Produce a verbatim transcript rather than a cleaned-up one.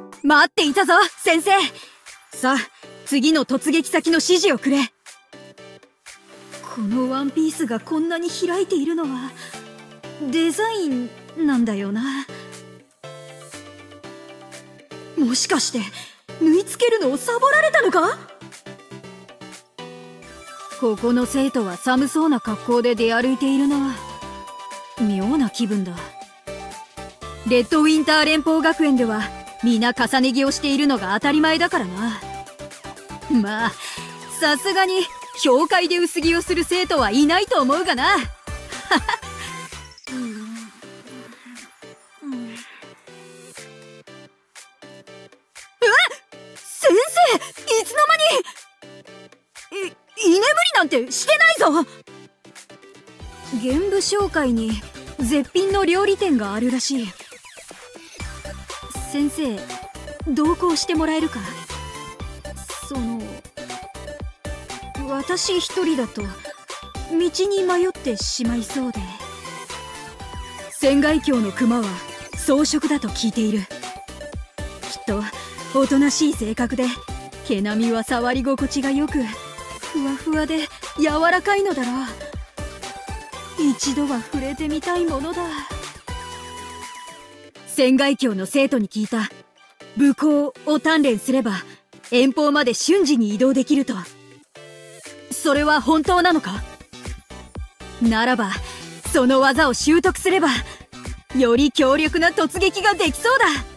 待っていたぞ先生。さあ次の突撃先の指示をくれ。このワンピースがこんなに開いているのはデザインなんだよな。もしかして縫い付けるのをサボられたのか。ここの生徒は寒そうな格好で出歩いているな。妙な気分だ。レッドウィンター連邦学園では皆重ね着をしているのが当たり前だからな。まあさすがに教会で薄着をする生徒はいないと思うがな。うんうん、うわっ先生いつの間に。い居眠りなんてしてないぞ。玄武商会に絶品の料理店があるらしい。先生同行してもらえるか。その私一人だと道に迷ってしまいそうで。仙外峡の熊は草食だと聞いている。きっとおとなしい性格で毛並みは触り心地がよくふわふわで柔らかいのだろう。一度は触れてみたいものだ。仙外峡の生徒に聞いた。武功を鍛錬すれば遠方まで瞬時に移動できると。それは本当なのか。ならばその技を習得すればより強力な突撃ができそうだ。